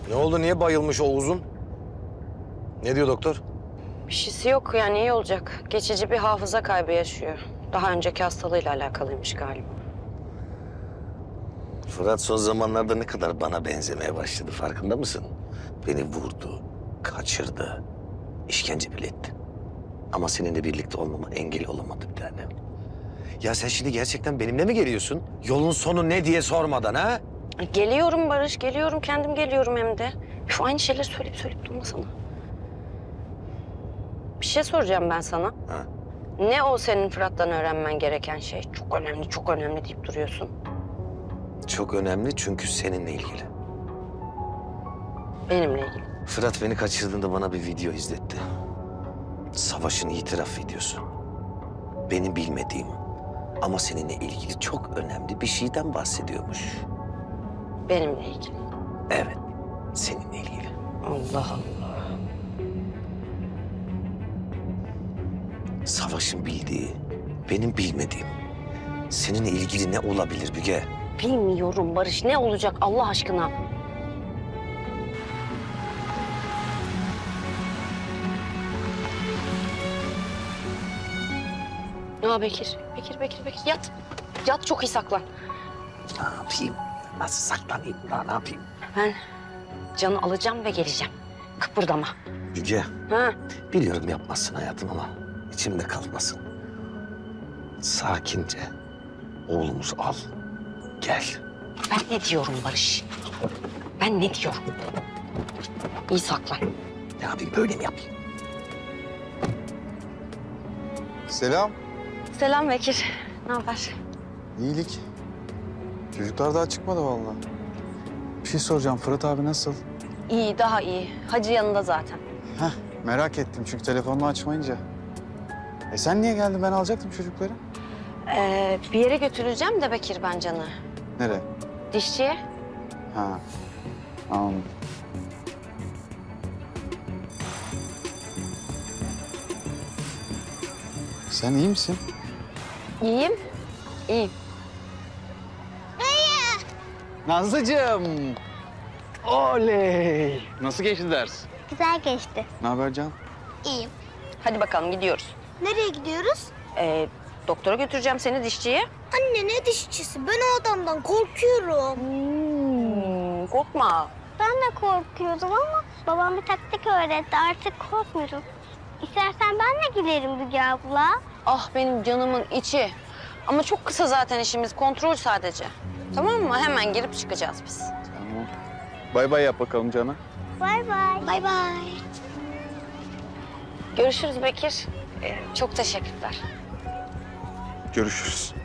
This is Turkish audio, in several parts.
Ne oldu? Niye bayılmış o uzun? Ne diyor doktor? Bir şeysi yok yani iyi olacak. Geçici bir hafıza kaybı yaşıyor. Daha önceki hastalığıyla alakalıymış galiba. Fırat son zamanlarda ne kadar bana benzemeye başladı farkında mısın? Beni vurdu, kaçırdı, işkence bile etti. Ama seninle birlikte olmama engel olamadı bir tanem. Ya sen şimdi gerçekten benimle mi geliyorsun? Yolun sonu ne diye sormadan ha? Geliyorum Barış, geliyorum. Kendim geliyorum hem de. Şu aynı şeyleri söyleyip durmasana. Bir şey soracağım ben sana. Ha? Ne o senin Fırat'tan öğrenmen gereken şey? Çok önemli deyip duruyorsun. Çok önemli çünkü seninle ilgili. Benimle ilgili. Fırat beni kaçırdığında bana bir video izletti. Savaş'ın itiraf videosu. Benim bilmediğim ama seninle ilgili çok önemli bir şeyden bahsediyormuş. Benimle ilgili. Evet, seninle ilgili. Allah Allah. Savaş'ın bildiği, benim bilmediğim. Seninle ilgili ne olabilir Müge? Bilmiyorum Barış. Ne olacak Allah aşkına? Ya Bekir. Bekir. Yat. Yat çok iyi saklan. Ne yapayım? Nasıl saklanayım daha ne yapayım? Ben Can'ı alacağım ve geleceğim. Kıpırdama. Müge, Ha? biliyorum yapmazsın hayatım ama içimde kalmasın. Sakince oğlumuzu al, gel. Ben ne diyorum Barış? Ben ne diyorum? İyi saklan. Ne yapayım, böyle mi yapayım? Selam. Selam Bekir. Ne haber? İyilik. Çocuklar daha çıkmadı vallahi. Bir şey soracağım. Fırat abi nasıl? İyi, daha iyi. Hacı yanında zaten. Heh, merak ettim çünkü telefonunu açmayınca. Sen niye geldin? Ben alacaktım çocukları. Bir yere götüreceğim de Bekir ben Can'ı. Nereye? Dişçiye. Ha, anladım. Sen iyi misin? İyiyim. İyiyim. Nazlıcığım. Oley. Nasıl geçti ders? Güzel geçti. Ne haber Can? İyiyim. Hadi bakalım gidiyoruz. Nereye gidiyoruz? Doktora götüreceğim seni dişçiye. Anne ne dişçisi? Ben o adamdan korkuyorum. Korkma. Ben de korkuyordum ama babam bir taktik öğretti. Artık korkmuyorum. İstersen ben de giderim Müge abla. Ah benim canımın içi. Ama çok kısa zaten işimiz. Kontrol sadece. Tamam mı? Hemen girip çıkacağız biz. Tamam. Bay bay yap bakalım Can'a. Bay bay. Bay bay. Görüşürüz Bekir. Çok teşekkürler. Görüşürüz.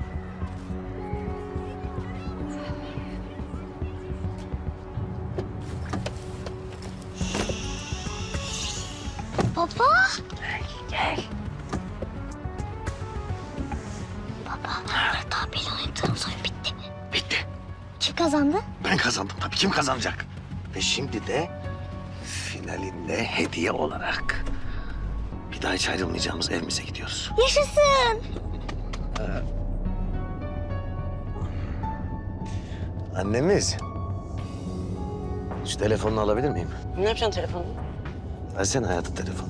Baba. Gel. Baba, Fırat abiyle oynadığımız oyun bitti mi? Bitti. Kim kazandı? Ben kazandım tabii. Kim kazanacak? Ve şimdi de finalinde hediye olarak bir daha hiç ayrılmayacağımız evimize gidiyoruz. Yaşasın. Annemiz. Şu telefonunu alabilir miyim? Ne yapacaksın telefonunu? Versene hayatım telefonu.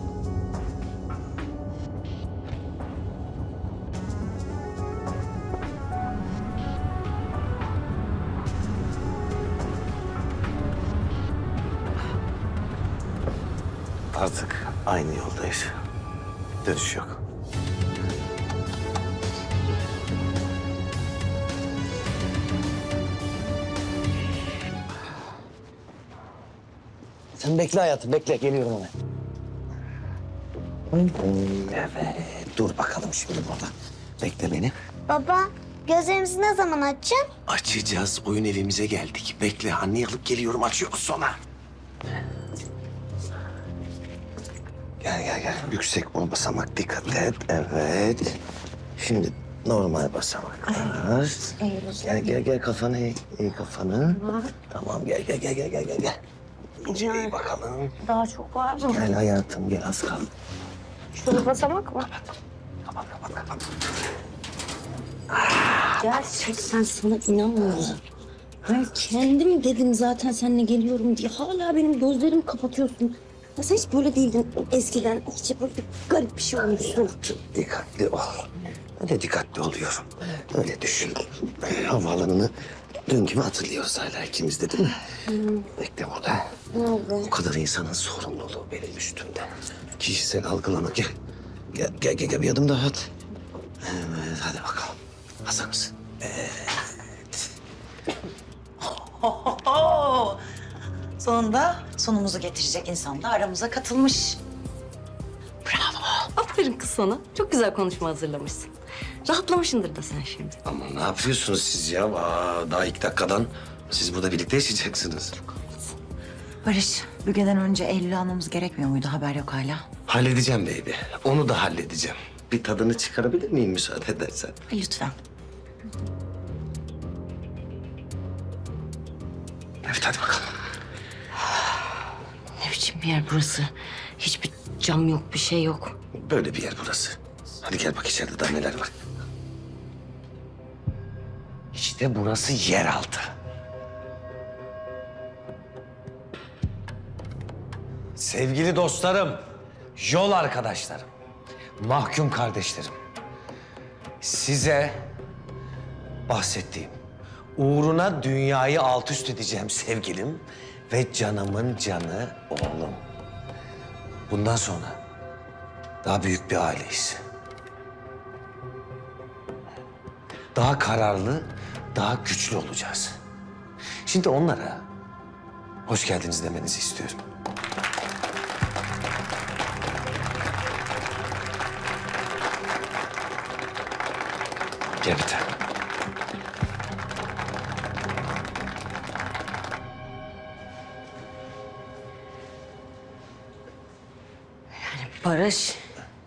Artık aynı yoldayız. Dönüş yok. Sen bekle hayatım, bekle. Geliyorum hemen. Evet, dur bakalım şimdi burada. Bekle beni. Baba, gözlerimizi ne zaman açacaksın? Açacağız, oyun evimize geldik. Bekle, anneyi alıp geliyorum, açıyoruz sonra. Gel. Yüksek basamak, dikkat et. Evet. Şimdi normal basamaklar. Gel kafanı eğ kafanı. Tamam, gel. İyi bakalım. Daha çok var mı? Gel hayatım, gel az kaldı. Şunu basamak mı? Kapat. Gerçekten sana inanmıyorum. Ben kendim dedim zaten seninle geliyorum diye. Hala benim gözlerimi kapatıyorsun. Ya sen hiç böyle değildin eskiden. Hiç böyle bir garip bir şey olmuşsun. Dikkatli ol. Ben de dikkatli oluyorum. Öyle düşün. Havaalanını dün gibi hatırlıyoruz hala ikimiz de değil mi? Bekle burada. Ne oldu? O kadar insanın sorumluluğu benim üstümde. Kişisel algılama. Gel. Gel bir adım daha at. Evet, hadi bakalım. Hazır mısın? Sonunda sonumuzu getirecek insan da aramıza katılmış. Aferin kız sana. Çok güzel konuşma hazırlamışsın. Rahatlamışsındır da sen şimdi. Ama ne yapıyorsunuz siz ya? Daha ilk dakikadan siz burada birlikte yaşayacaksınız. Barış, Müge'den önce Eylül'ü almamız gerekmiyor muydu? Haber yok hala. Halledeceğim baby. Onu da halledeceğim. Bir tadını çıkarabilir miyim müsaade edersen? Lütfen. Evet hadi bakalım. Ne biçim bir yer burası? Hiçbir cam yok, bir şey yok. Böyle bir yer burası. Hadi gel bak içeride daha neler var. İşte burası yeraltı. Sevgili dostlarım, yol arkadaşlarım, mahkum kardeşlerim. Size bahsettiğim, uğruna dünyayı alt üst edeceğim sevgilim ve canımın canı oğlum. Bundan sonra daha büyük bir aileyiz. Daha kararlı, daha güçlü olacağız. Şimdi onlara hoş geldiniz demenizi istiyorum. Gel bir tane. Barış,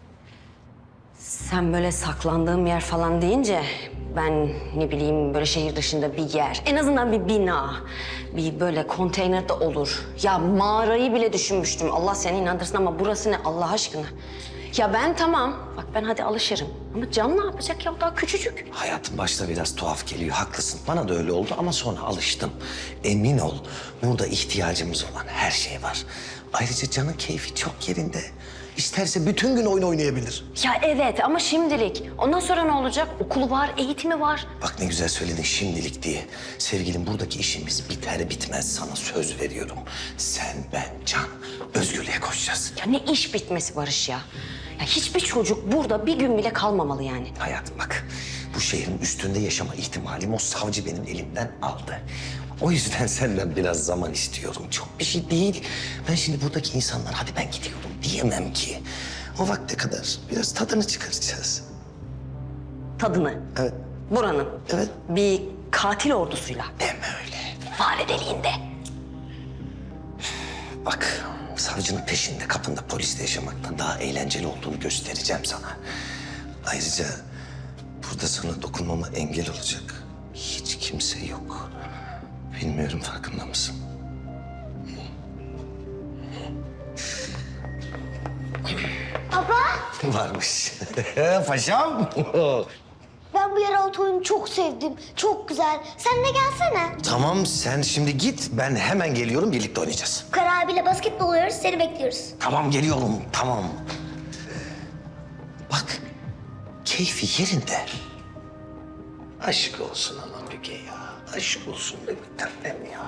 sen böyle saklandığım yer falan deyince ben ne bileyim böyle şehir dışında bir yer, en azından bir bina, bir böyle konteyner de olur. Ya mağarayı bile düşünmüştüm. Allah seni inandırsın ama burası ne Allah aşkına? Ya ben tamam, bak ben hadi alışırım. Ama Can ne yapacak ya? O daha küçücük. Hayatım başta biraz tuhaf geliyor, haklısın. Bana da öyle oldu ama sonra alıştım. Emin ol, burada ihtiyacımız olan her şey var. Ayrıca Can'ın keyfi çok yerinde. İsterse bütün gün oyun oynayabilir. Ya evet ama şimdilik. Ondan sonra ne olacak? Okulu var, eğitimi var. Bak ne güzel söyledin şimdilik diye. Sevgilim buradaki işimiz biter bitmez sana söz veriyorum. Sen, ben, Can özgürlüğe koşacağız. Ya ne iş bitmesi Barış ya? Ya hiçbir çocuk burada bir gün bile kalmamalı yani. Hayatım bak, bu şehrin üstünde yaşama ihtimalim o savcı benim elimden aldı. O yüzden senden biraz zaman istiyorum. Çok bir şey değil. Ben şimdi buradaki insanlar hadi ben gidiyorum diyemem ki. O vakte kadar biraz tadını çıkaracağız. Tadını. Evet. Buranın. Evet. Bir katil ordusuyla. Deme öyle. Fare deliğinde. Bak, savcının peşinde, kapında polisle yaşamaktan daha eğlenceli olduğunu göstereceğim sana. Ayrıca burada sana dokunmama engel olacak hiç kimse yok. Bilmiyorum farkında mısın? Baba, Varmış. Paşam. ben bu yeraltı oyunu çok sevdim. Çok güzel. Sen de gelsene. Tamam sen şimdi git, ben hemen geliyorum, birlikte oynayacağız. Kara abiyle basketbol oynuyoruz, seni bekliyoruz. Tamam geliyorum, tamam. Bak, keyfi yerinde. Aşk olsun ama Müge ya. Aşk olsun be bir tanem ya.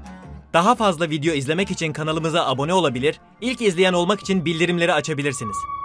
Daha fazla video izlemek için kanalımıza abone olabilir, ilk izleyen olmak için bildirimleri açabilirsiniz.